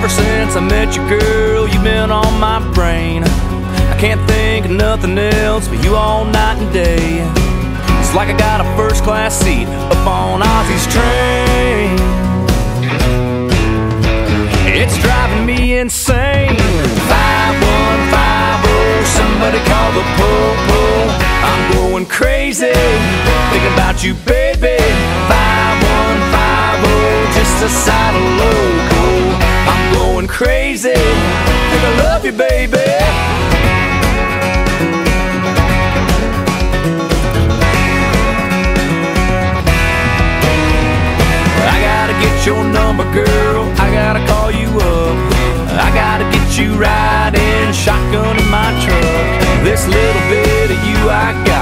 Ever since I met you, girl, you've been on my brain. I can't think of nothing else but you all night and day. It's like I got a first-class seat up on Ozzy's train. It's driving me insane. 5150, somebody call the po-po. I'm going crazy, thinking about you, baby. 5150, just a side of loco. I'm going crazy, think I love you, baby. I gotta get your number, girl, I gotta call you up. I gotta get you riding shotgun in my truck. This little bit of you I got